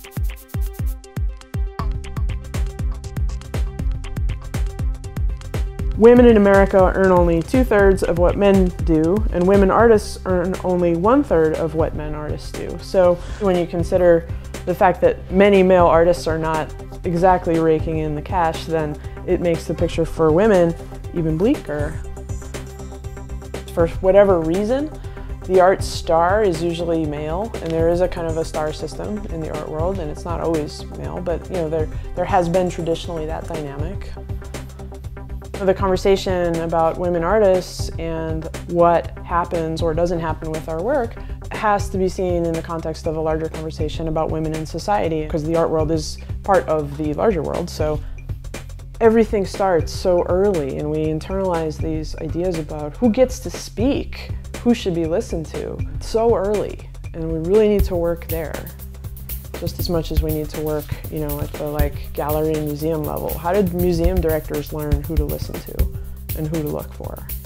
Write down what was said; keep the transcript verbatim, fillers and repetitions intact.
Women in America earn only two-thirds of what men do, and women artists earn only one-third of what men artists do. So when you consider the fact that many male artists are not exactly raking in the cash, then it makes the picture for women even bleaker. For whatever reason, the art star is usually male, and there is a kind of a star system in the art world, and it's not always male, but you know, there, there has been traditionally that dynamic. The conversation about women artists and what happens or doesn't happen with our work has to be seen in the context of a larger conversation about women in society, because the art world is part of the larger world. So everything starts so early, and we internalize these ideas about who gets to speak, who should be listened to, so early, and we really need to work there. Just as much as we need to work, you know, at the like gallery and museum level. How did museum directors learn who to listen to and who to look for?